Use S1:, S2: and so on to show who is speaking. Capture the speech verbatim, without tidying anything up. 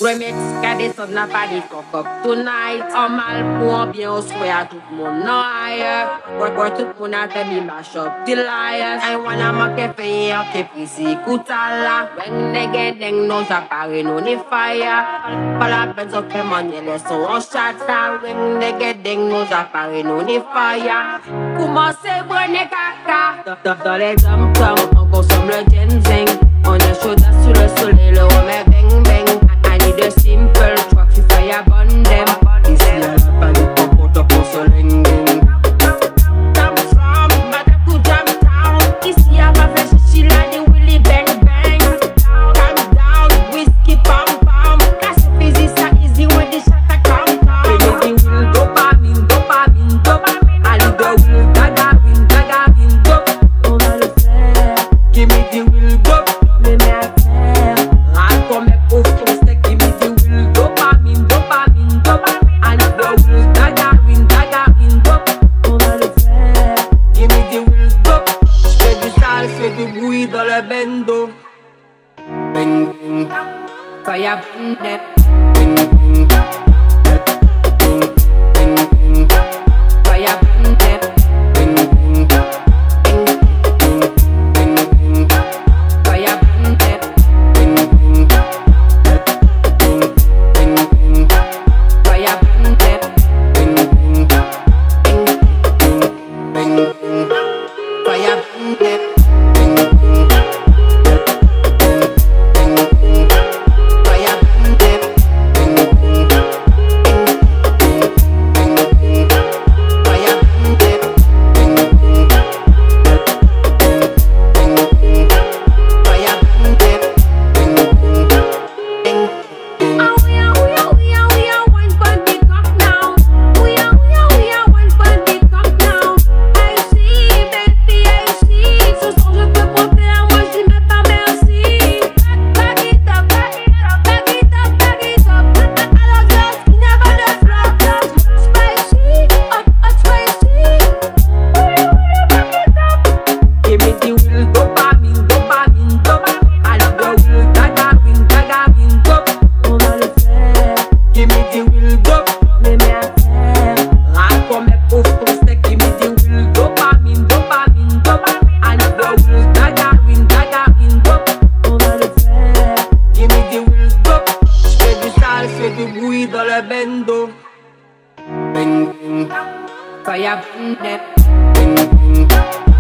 S1: Remix, regardez ça n'a pas dit fuck up tonight. En mal pour bien on souhaite à tout le monde non ailleurs. Work work tout le monde a fait mi mash up the liars. I wanna make fait un que Kryssy koutala. When they get ding no j'apparaît no ni fire. Pas la peine de faire manger les sons en chata. When they get ding no j'apparaît no ni fire. Commencez brûler caca. Dans les dom-toms on consomme le ginseng. On est chaud sur le soleil, le remet bang bang. I need a simple truck to fire burn them. Ici à la panique pour porter pour se linging. Jam from Mata to Jam Town. Ici à ma fête chichi là ni Willy bang bang. Calm down, whiskey pam pam. Casse physique ça easy when the shot a come down. Baby will dopamine, dopamine, dopamine. I need the will gaga win, gaga win, dop. On va le faire. Give me the will dop. Mais mais à faire. I come make off to stick. Give me the will dopamine, dopamine, dopamine. I need the will gaga win, gaga win, dop. On va le faire. Give me the will dop. J'fais du sale, j'fais du bruit dans le bendo. Bing bing. Fire burn them. Bing bing. Bing bing bing. Fire burn them. Bing bing. Bing bing bing bing. Fire burn them. Bing bing. Bing bing bing. Fire burn them. Bing bing. Bing bing bing bing. Fire burn them. Bing bing. Dans le bendo. Bing bing. Fire burn them. Bing bing.